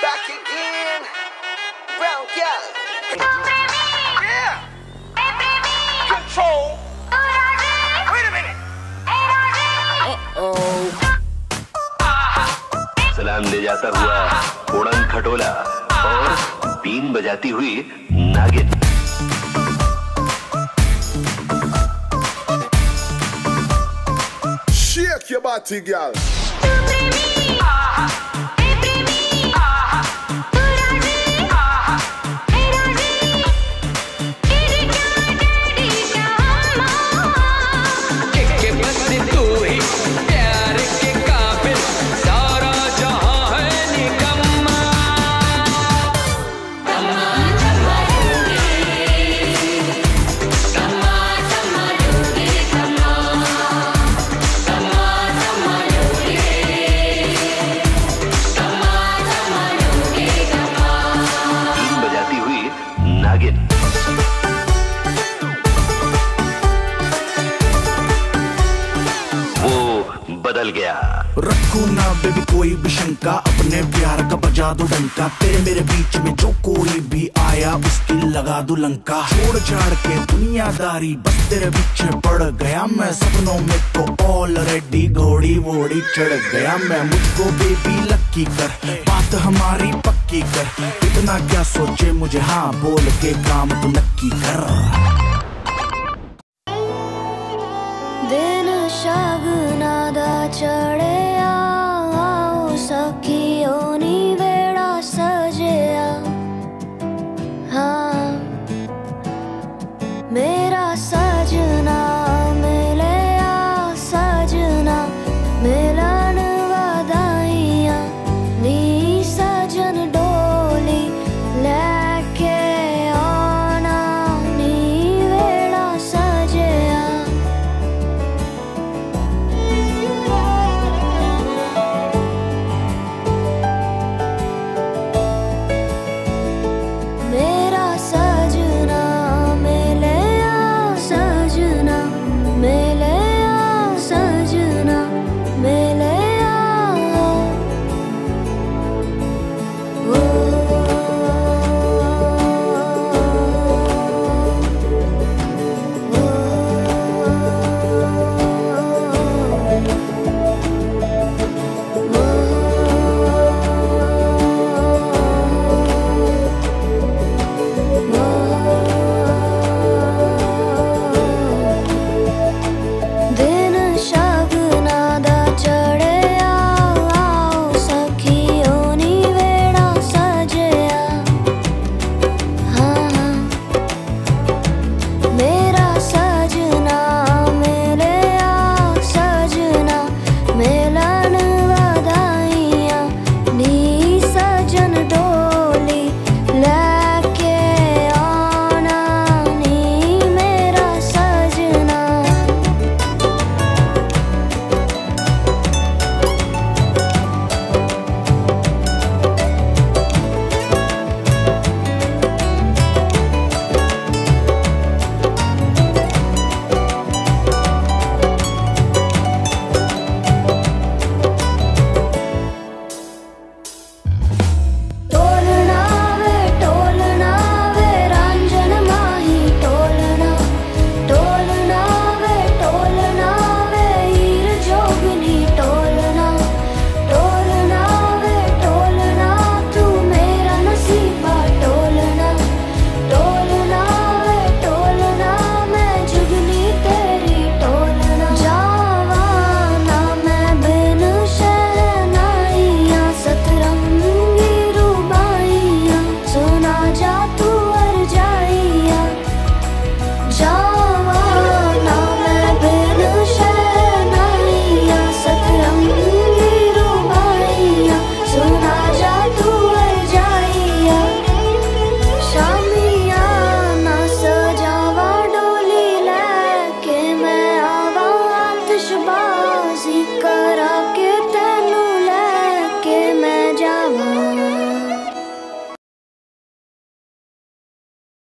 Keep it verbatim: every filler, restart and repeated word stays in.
back again. Brown girl. Yeah. Control. Wait a minute. Uh-oh. सलाम ले जाता हुआ उड़न खटोला और बीन बजाती हुई नागिन। Shake your body, girl. वो बदल गया। रखो ना बेबी कोई भी शंका, अपने प्यार का बजा दो डंका। तेरे मेरे बीच में जो कोई भी आया उसकी लगा दो लंका। छोड़ छाड़ के दुनियादारी बस तेरे पीछे पड़ गया मैं। सपनों में तो ऑलरेडी घोड़ी वोड़ी चढ़ गया मैं। मुझको बेबी लक्की कर, बात हमारी पक्की कर। इतना क्या सोचे मुझे हाँ बोल के काम तो नक्की कर। दिन शगुना दा चढ़े